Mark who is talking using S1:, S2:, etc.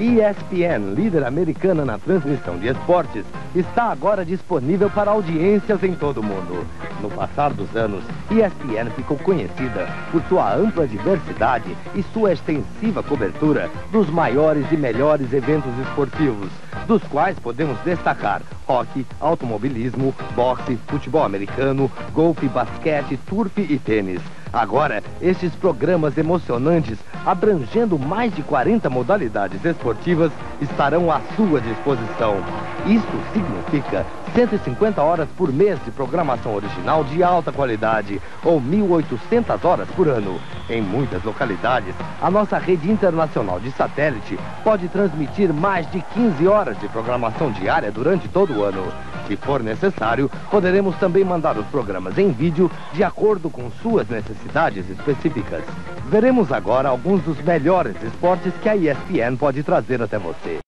S1: ESPN, líder americana na transmissão de esportes, está agora disponível para audiências em todo o mundo. No passar dos anos, ESPN ficou conhecida por sua ampla diversidade e sua extensiva cobertura dos maiores e melhores eventos esportivos, dos quais podemos destacar hóquei, automobilismo, boxe, futebol americano, golfe, basquete, surf e tênis. Agora, estes programas emocionantes, abrangendo mais de 40 modalidades esportivas, estarão à sua disposição. Isto significa 150 horas por mês de programação original de alta qualidade, ou 1.800 horas por ano. Em muitas localidades, a nossa rede internacional de satélite pode transmitir mais de 15 horas de programação diária durante todo o ano. Se for necessário, poderemos também mandar os programas em vídeo de acordo com suas necessidades específicas. Veremos agora alguns dos melhores esportes que a ESPN pode trazer até você.